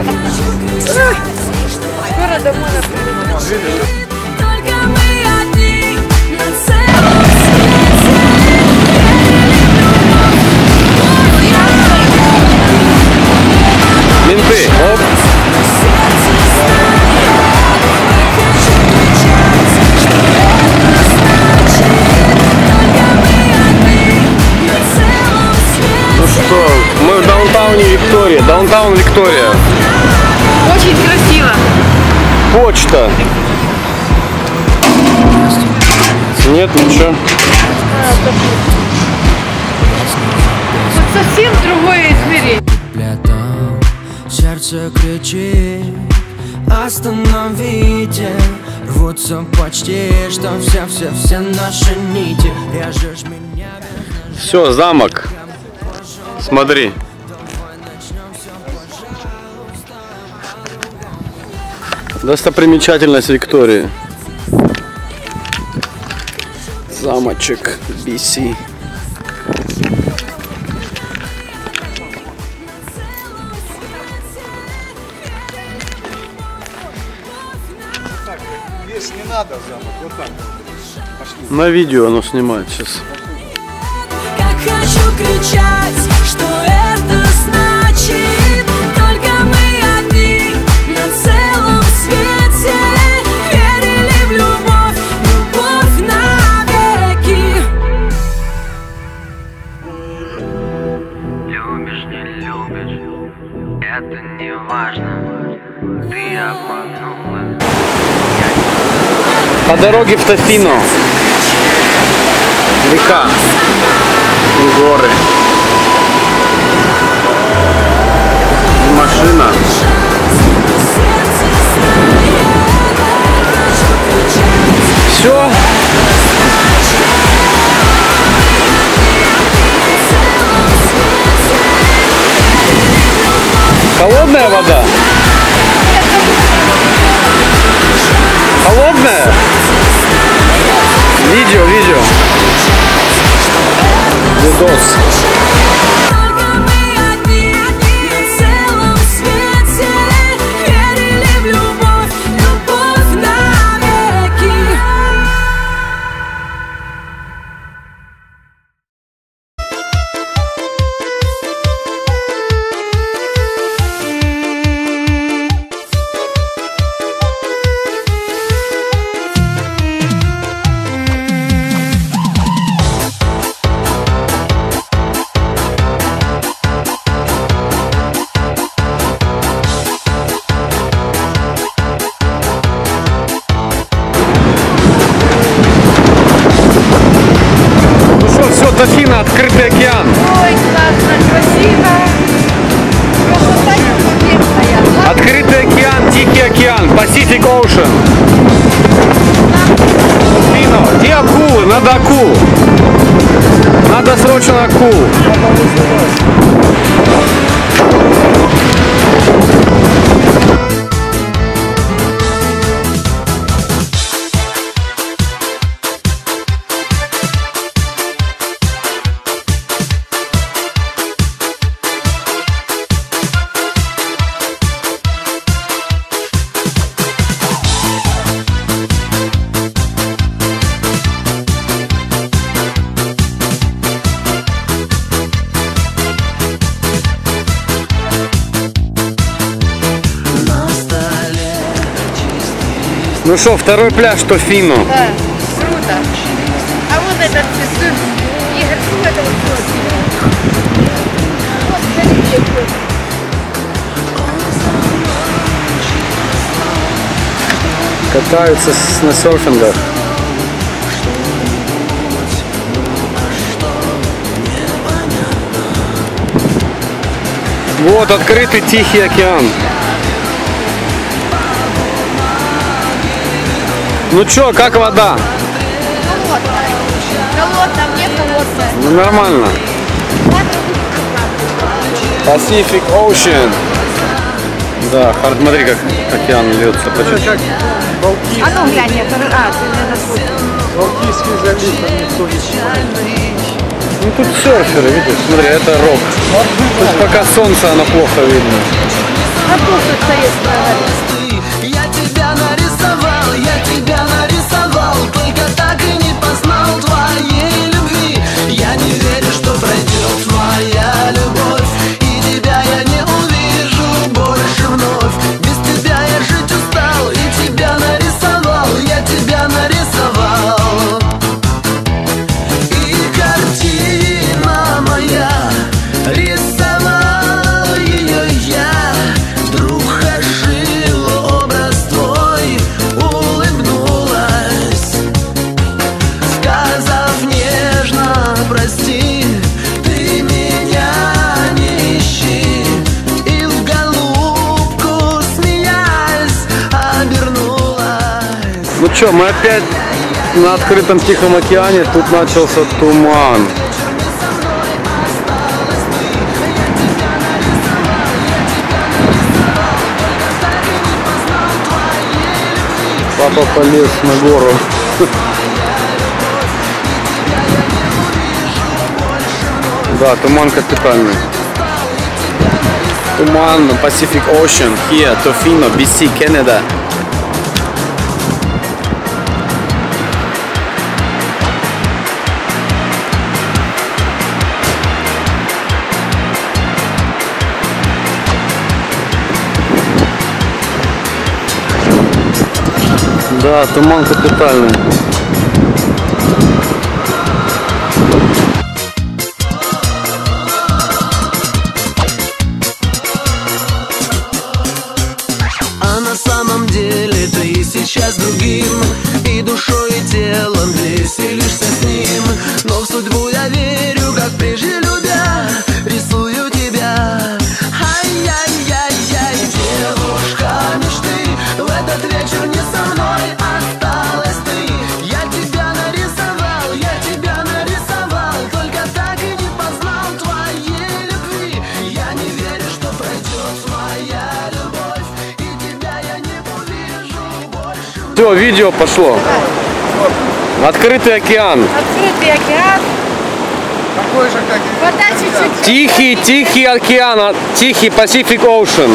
домой на Приморку. Только мы одни на целом свете. Менты, оп. Ну что, мы в даунтауне Виктория. Даунтаун Виктория. Очень красиво. Почта. Нет, ничего. Вот совсем другое измерение. Летом сердце кричит: остановите. Рвутся почти, что все наши нити. Режешь меня. Все, замок. Смотри. Достопримечательность Виктории. Замочек BC. Здесь не надо замок, вот так. Пошли. На видео оно снимает сейчас. Как хочу кричать, что это значит. Только мы одни на целом свете. Верили в любовь, любовь навеки. это не важно. Ты обманула. По дороге в Тофино. Река и горы. И машина. Все. Холодная вода? Холодная? Видео. Видос. Тофино, открытый океан. Ой, классно, красиво. Красота неимоверная. Открытый океан, Тихий океан, Pacific Ocean. Тофино, где акулы? Надо акул. Надо срочно акул. Ну что, второй пляж Тофино. Да, круто. А вот этот цветок, Игорь, сколько это вот стоит? Вот, смотрите, Катаются на серфингах. Вот открытый Тихий океан. Ну чё, как вода? Холодно, мне холодно. Ну нормально. Pacific Ocean. Да, смотри, как океан льется по чуть-чуть. А ну глянь, ты наверное, Балтийский залив, там никто не снимает. Ну тут серферы, видишь, смотри, это рок. Тут пока солнце, оно плохо видно. А тут стоит. Я тебя нарисовал, только так и не познал твоей любви. Я не верю, что пройдет твоя любовь, и тебя я не увижу больше вновь. Без тебя я жить устал, и тебя нарисовал, я тебя нарисовал. И картина моя, рисовал ее я, вдруг ожил образ твой, улыбнулась, сказав нежно прости, ты меня не ищи, и в голубку смеясь обернулась. Ну чё, мы опять на открытом Тихом океане, тут начался туман. Папа полез на гору. Да, туман капитальный. Туман, Pacific Ocean, here, Toфино, BC, Canada. Да, туман капитальный. деле ты сейчас другим, и душой, и телом веселишься с ним. Но в судьбу я верю, как прежде любя, рисую тебя. Ай-яй-яй-яй, девушка мечты, в этот вечер не со мной осталась ты. Я тебя нарисовал, только так и не познал твоей любви. Я не верю, что пройдет моя любовь, и тебя я не увижу больше. Все, видео пошло. Открытый океан. Открытый океан. Такой же, как и... Вода чуть-чуть. Тихий океан, тихий Pacific Ocean.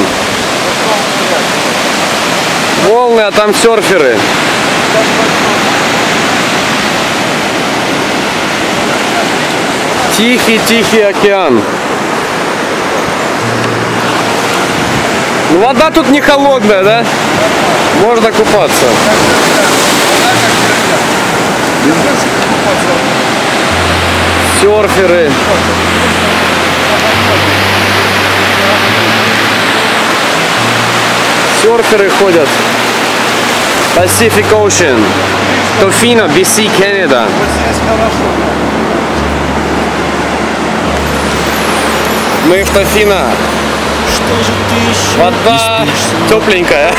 Волны, а там серферы. Тихий океан. Ну, вода тут не холодная, да? Можно купаться. Серферы. Серферы ходят. Pacific Ocean. Tofino, BC, Canada. Мы в Тофино. Вода тепленькая.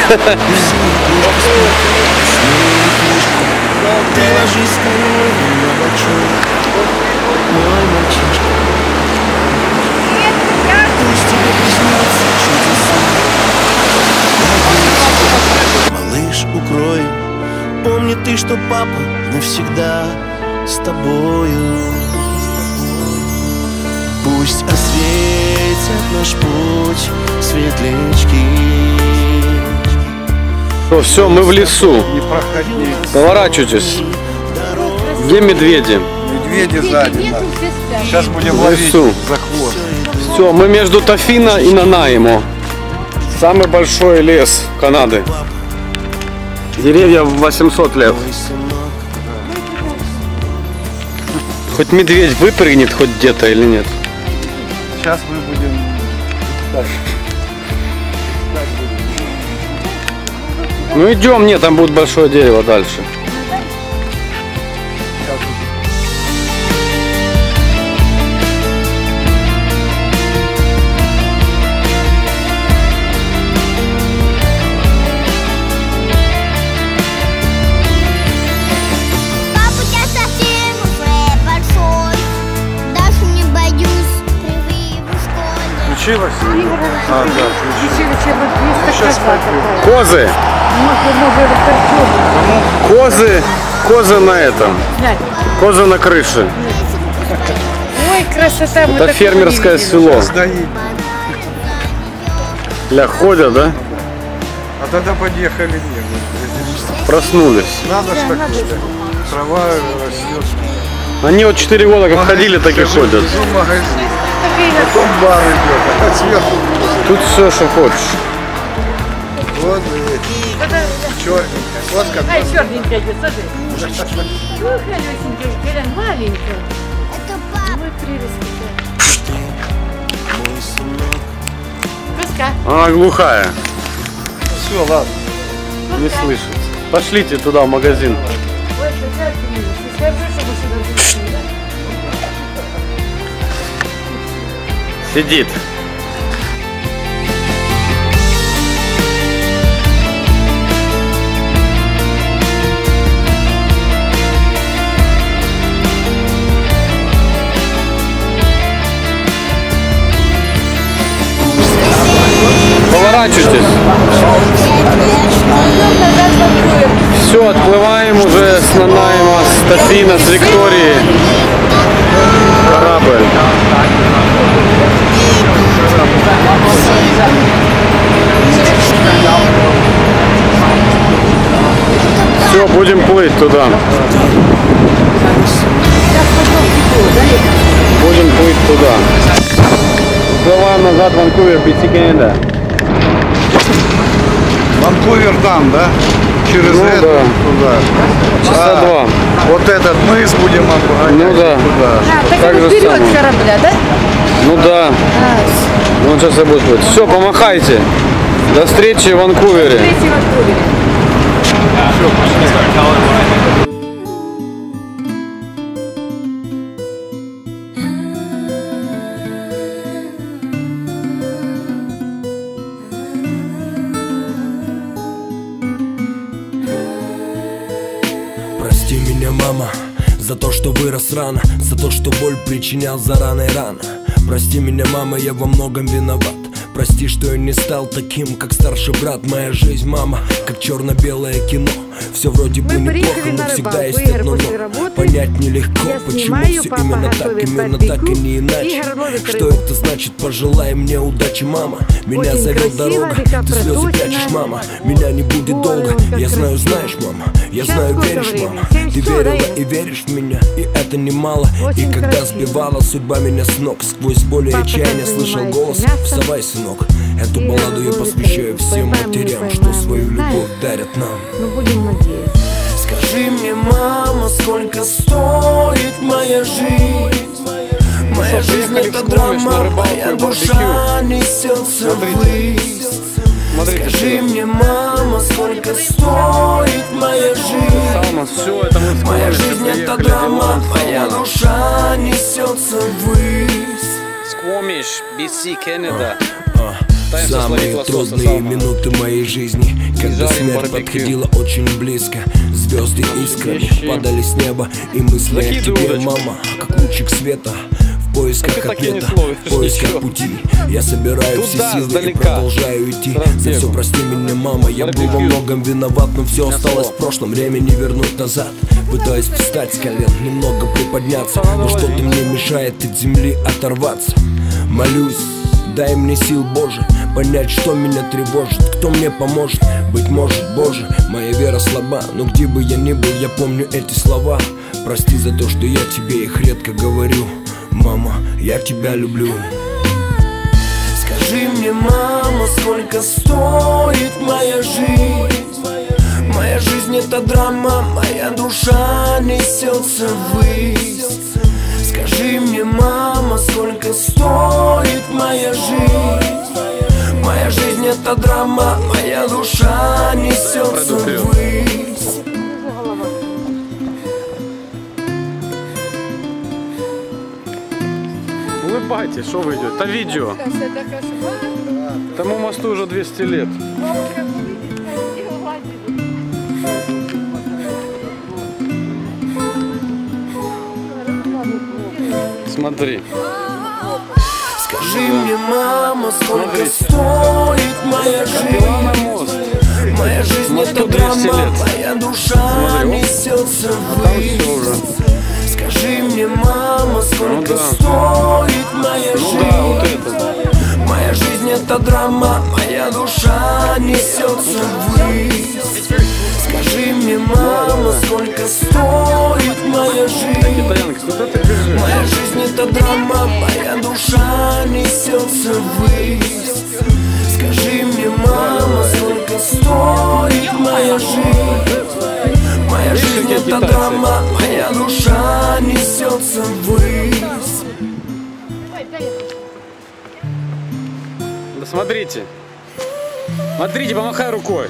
Малыш, укрой, помни ты, что папа навсегда с тобою. Пусть осветят наш путь светлячки. Все, мы в лесу. Не проходи. Поворачивайтесь. Где медведи? Медведи сзади. Сейчас будем В ловить лесу. за хвост. Все, мы между Тофино и Нанаимо. Самый большой лес Канады. Деревья в 800 лет. Хоть медведь выпрыгнет хоть где-то или нет? Сейчас мы будем... Ну идем, нет, там будет большое дерево дальше. Включилось? А, да. Сейчас Козы! Козы на этом. Козы на крыше. Ой, красота. Это фермерское село. Ля, ходят, да? А тогда подъехали нет. Проснулись. Надо ж такое. Трава растет. Они вот 4 года как ходили, так и ходят. В магазин. Потом бар идет, а сверху. Тут все, что хочешь. Вот, черненькая. Вот как. Ай, черненькая, смотри. Ну, колесенькая, Колян, маленькая. Это папа. Мой прелесть. Коска. Она глухая. Все, ладно. Не слышит. Пошлите туда, в магазин. Ой, какая ты милая. Скажи, чтобы сюда зашли, да? Сидит. Поворачивайтесь. Все, отплываем уже с Нанаимо, с Тофино, с Виктории. Корабль. Все, будем плыть туда. Будем плыть туда. Плываем назад в Ванкувер, BC, Канада. Ванкувер там, да? Через Ну, это да. туда. Часа два. Вот этот мыс будем обгонять Ну да. туда. Так Так это же вперед самое. корабля, да? Ну да. Ну сейчас я буду плыть. Все, помахайте. До встречи в Ванкувере. Прости меня, мама, за то, что вырос рано, за то, что боль причинял зарано и рано. Прости меня, мама, я во многом виноват. Прости, что я не стал таким, как старший брат. Моя жизнь, мама, как черно-белое кино. Все вроде бы неплохо, но всегда есть одно но. Понять нелегко, почему все именно так и не иначе. Что это значит? Пожелай мне удачи, мама. Меня зовет дорога, ты слезы прячешь, мама. Меня не будет долго, я знаю, знаешь, мама. Я знаю, веришь, мама. Ты верила и веришь в меня, и это немало. И когда сбивала судьба меня с ног, сквозь боль и отчаяние слышал голос: вставай, сынок. Эту балладу я посвящаю всем матерям, что свою любовь дарят нам. Скажи мне, мама, сколько стоит моя жизнь? Моя жизнь это драма, моя душа несется ввысь. Скажи мне, мама, сколько стоит моя жизнь? Моя жизнь это драма, моя душа несется ввысь. Сквомиш, BC, Canada. Самые трудные минуты моей жизни, когда смерть подходила очень близко. Звезды искрами падали с неба, и мысли о тебе, мама, как лучик света. В поисках ответа, в поисках пути. Я собираю все силы и продолжаю идти. За все прости меня, мама, я был во многом виноват, но все осталось в прошлом, время не вернуть назад. Пытаюсь встать с колен, немного приподняться, но что-то мне мешает от земли оторваться. Молюсь, дай мне сил, Боже, понять, что меня тревожит, кто мне поможет. Быть может, Боже, моя вера слаба, но где бы я ни был, я помню эти слова. Прости за то, что я тебе их редко говорю. Мама, я тебя люблю. Скажи мне, мама, сколько стоит моя жизнь? Моя жизнь это драма, моя душа несется ввысь. Скажи мне, мама, сколько стоит моя жизнь? Моя жизнь это драма, моя душа несется ввысь. Улыбайтесь, что вы идете? Это видео. Тому мосту уже 200 лет. Смотри. Скажи мне, мама, сколько стоит моя жизнь? Моя жизнь это драма, моя душа несется ввысь. Скажи мне, мама, сколько стоит моя жизнь? Моя жизнь это драма, моя душа несется ввысь. Скажи мне, мама, сколько стоит моя жизнь? Моя жизнь это драма, моя душа несется ввысь. Скажи мне, мама, сколько стоит моя жизнь? Моя жизнь это драма, моя душа несется ввысь. Да смотрите. Смотрите, помахай рукой.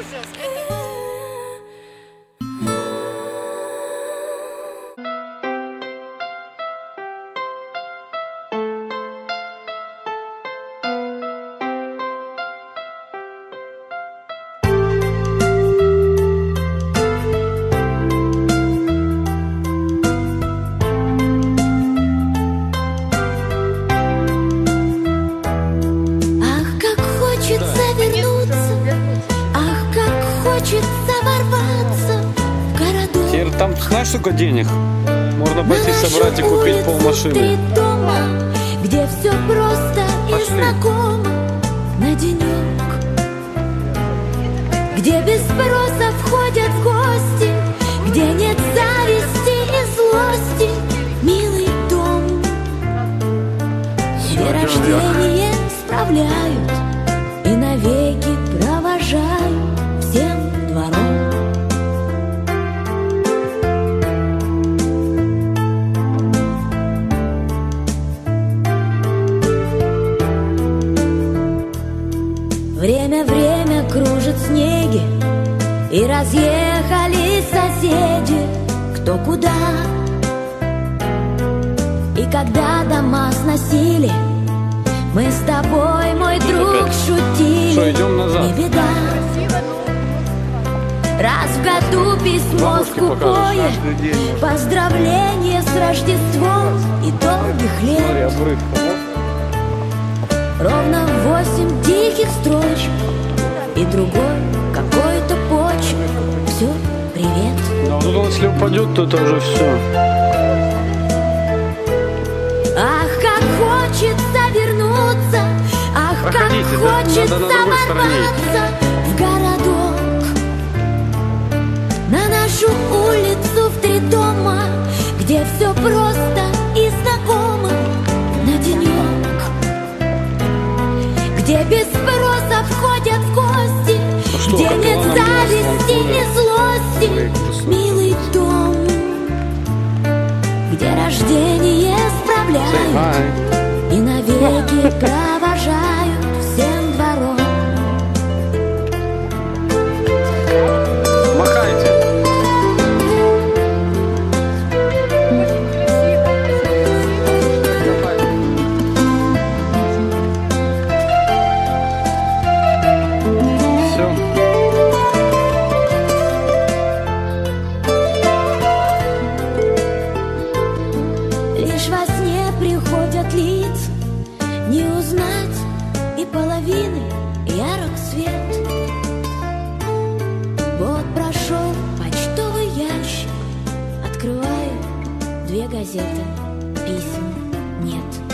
Там знаешь, сколько денег? Можно пойти собрать и купить полмашины. Где все просто и знакомо на денек, где без спроса входят в гости, где нет зависти и злости. Милый дом, все рождения справляют и навеки провожают всем двором. Время Время кружит снеги, и разъехались соседи кто куда. И когда дома сносили, мы с тобой, мой друг, шутили. Что, идем назад? Не беда. Раз в году письмо скупое, поздравление с Рождеством и долгих лет. Ровно 8 тихих строчек и другой какой-то почек. Все, привет. Да, тут он, если упадет, то это уже все. Ах, как хочется вернуться, ах, Проходите, как да? хочется Надо на другой ворваться в городок, на нашу улицу в 3 дома, где все просто и знакомо на денек, где без спроса входят в гости, где нет зависти и злости, милый дом, где рождение справляют и навеки провожают всем двором. Махайте. Все. Лишь во сне приходят лица, не узнать и половины ярок свет. Вот прошел почтовый ящик, открываю 2 газеты, писем нет.